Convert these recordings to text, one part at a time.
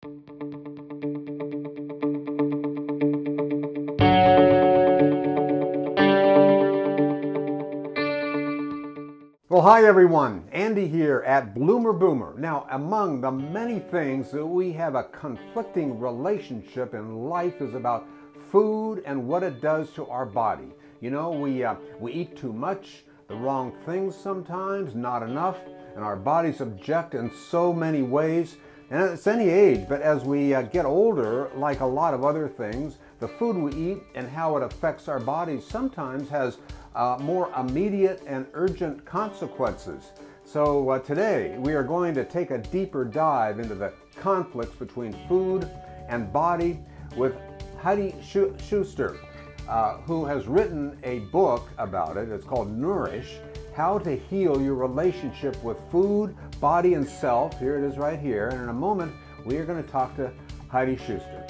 Well, hi everyone. Andy here at Bloomer Boomer. Now, among the many things that we have a conflicting relationship in life is about food and what it does to our body. You know, we eat too much, the wrong things sometimes, not enough, and our bodies object in so many ways. And it's any age, but as we get older, like a lot of other things, the food we eat and how it affects our bodies sometimes has more immediate and urgent consequences. So today we are going to take a deeper dive into the conflicts between food and body with Heidi Schuster, who has written a book about it. It's called Nourish: How to Heal Your Relationship with Food, Body, and Self. Here it is right here. And in a moment, we are going to talk to Heidi Schuster.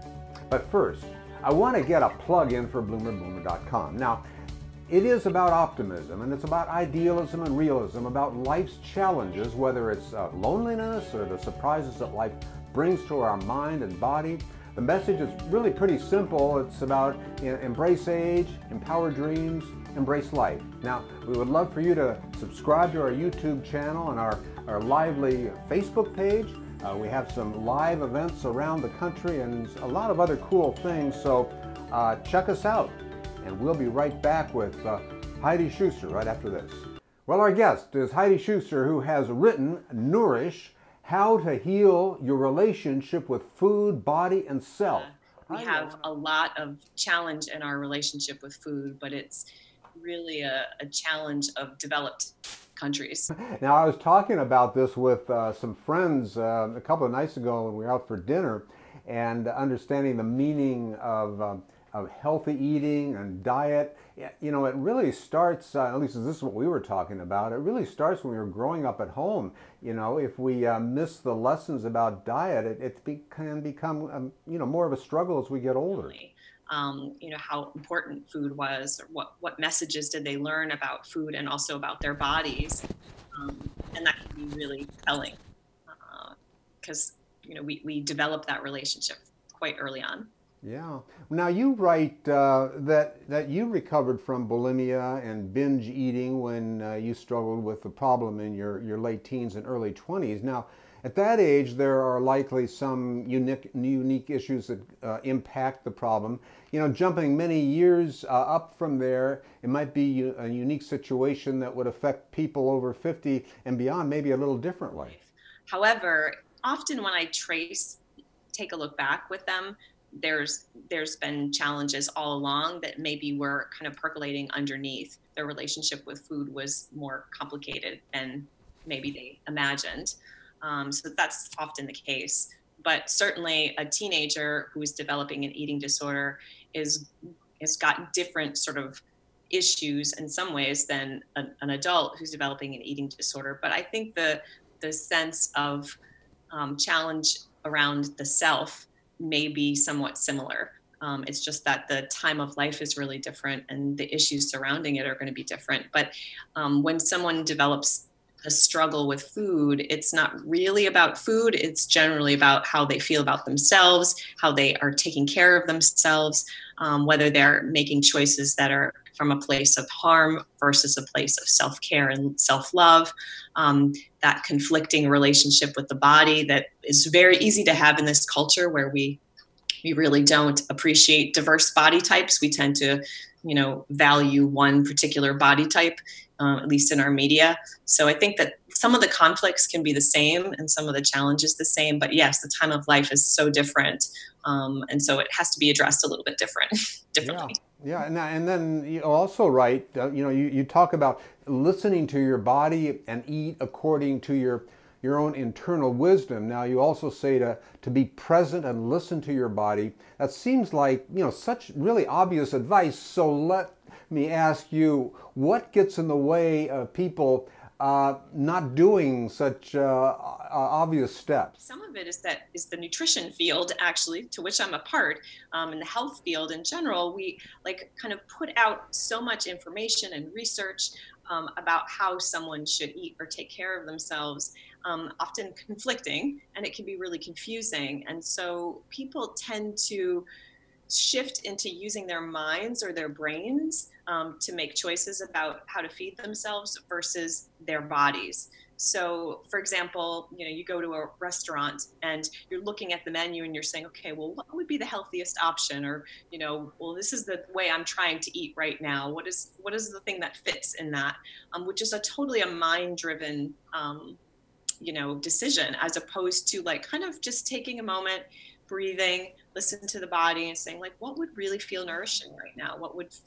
But first, I want to get a plug in for bloomerboomer.com. Now, it is about optimism, and it's about idealism and realism, about life's challenges, whether it's loneliness or the surprises that life brings to our mind and body. The message is really pretty simple. It's about embrace age, empower dreams, embrace life. Now, we would love for you to subscribe to our YouTube channel and our lively Facebook page. We have some live events around the country and a lot of other cool things, so check us out. And we'll be right back with Heidi Schuster right after this. Well, our guest is Heidi Schuster, who has written Nourish: How to Heal Your Relationship with Food, Body, and Self. We have a lot of challenge in our relationship with food, but it's really a challenge of developed countries. Now, I was talking about this with some friends a couple of nights ago when we were out for dinner, and understanding the meaning of healthy eating and diet. You know, it really starts, at least this is what we were talking about, it really starts when we were growing up at home. You know, if we miss the lessons about diet, it can become, you know, more of a struggle as we get older. You know, how important food was, or what messages did they learn about food and also about their bodies. And that can be really telling because, you know, we develop that relationship quite early on. Yeah. Now you write that you recovered from bulimia and binge eating when you struggled with the problem in your late teens and early 20s. Now, at that age, there are likely some unique issues that impact the problem. You know, jumping many years up from there, it might be a unique situation that would affect people over 50 and beyond, maybe a little differently. However, often when I take a look back with them, there's been challenges all along that maybe were kind of percolating underneath. Their relationship with food was more complicated than maybe they imagined. So that's often the case. But certainly a teenager who is developing an eating disorder has got different sort of issues in some ways than an adult who's developing an eating disorder. But I think the sense of challenge around the self may be somewhat similar. It's just that the time of life is really different and the issues surrounding it are going to be different. But when someone develops a struggle with food, it's not really about food. It's generally about how they feel about themselves, how they are taking care of themselves, whether they're making choices that are from a place of harm versus a place of self-care and self-love, that conflicting relationship with the body that is very easy to have in this culture where we really don't appreciate diverse body types. We tend to, you know, value one particular body type, at least in our media. So I think that some of the conflicts can be the same and some of the challenges the same, but yes, the time of life is so different. And so it has to be addressed a little bit differently. Yeah, and then you also write, you know, you talk about listening to your body and eat according to your own internal wisdom. Now you also say to be present and listen to your body. That seems like, you know, such really obvious advice. So let me ask you, what gets in the way of people not doing such obvious steps? Some of it is the nutrition field, actually, to which I'm a part, in the health field in general. We like kind of put out so much information and research about how someone should eat or take care of themselves, often conflicting, and it can be really confusing. And so people tend to shift into using their minds or their brains to make choices about how to feed themselves versus their bodies. So, for example, you go to a restaurant and you're looking at the menu and you're saying, okay, well, what would be the healthiest option? Or, well, this is the way I'm trying to eat right now. What is the thing that fits in that? Which is totally a mind-driven decision, as opposed to like kind of just taking a moment, breathing, listen to the body, and saying like, what would really feel nourishing right now?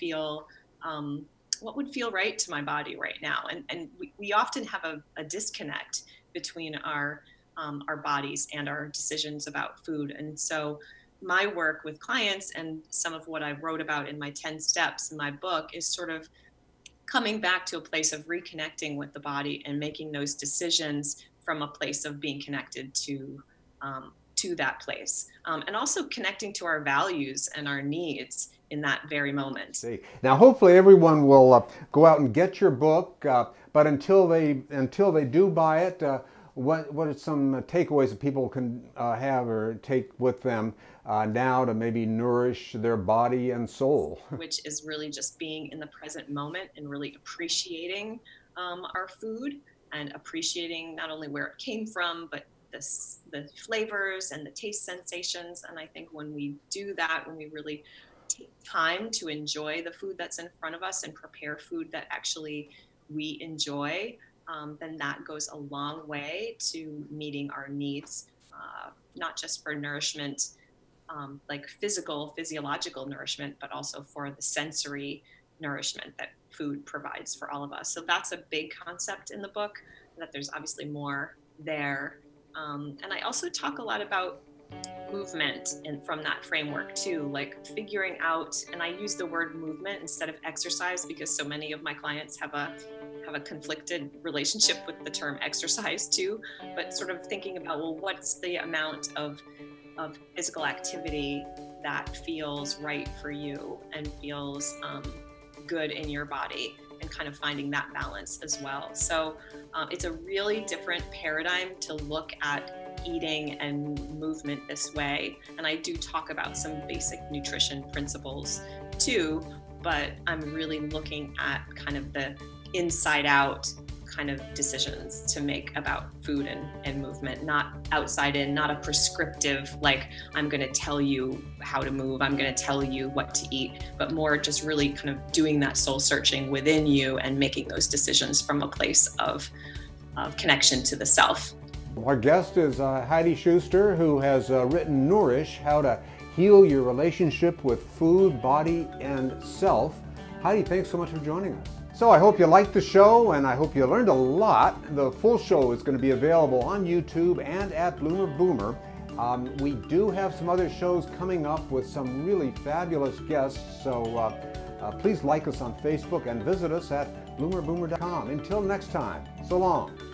What would feel right to my body right now? And we often have a disconnect between our bodies and our decisions about food. And so my work with clients and some of what I wrote about in my 10 steps in my book is sort of coming back to a place of reconnecting with the body and making those decisions from a place of being connected to that place, and also connecting to our values and our needs in that very moment. Now, hopefully, everyone will go out and get your book. But until they do buy it, what are some takeaways that people can have or take with them now to maybe nourish their body and soul? Which is really just being in the present moment and really appreciating our food, and appreciating not only where it came from, but the flavors and the taste sensations. And I think when we do that, when we really take time to enjoy the food that's in front of us and prepare food that actually we enjoy, then that goes a long way to meeting our needs, not just for nourishment, like physiological nourishment, but also for the sensory nourishment that food provides for all of us. So that's a big concept in the book, that there's obviously more there. And I also talk a lot about movement, and from that framework too, like figuring out, and I use the word movement instead of exercise because so many of my clients have a conflicted relationship with the term exercise too, but sort of thinking about, well, what's the amount of physical activity that feels right for you and feels good in your body, and kind of finding that balance as well. So it's a really different paradigm to look at eating and movement this way. And I do talk about some basic nutrition principles too, but I'm really looking at kind of the inside out kind of decisions to make about food and movement, not outside in, not a prescriptive, like I'm going to tell you how to move, I'm going to tell you what to eat, but more just really kind of doing that soul searching within you and making those decisions from a place of connection to the self. Our guest is Heidi Schuster, who has written Nourish, How to Heal Your Relationship with Food, Body, and Self. Heidi, thanks so much for joining us. So I hope you liked the show, and I hope you learned a lot. The full show is going to be available on YouTube and at Bloomer Boomer. We do have some other shows coming up with some really fabulous guests, so please like us on Facebook and visit us at bloomerboomer.com. Until next time, so long.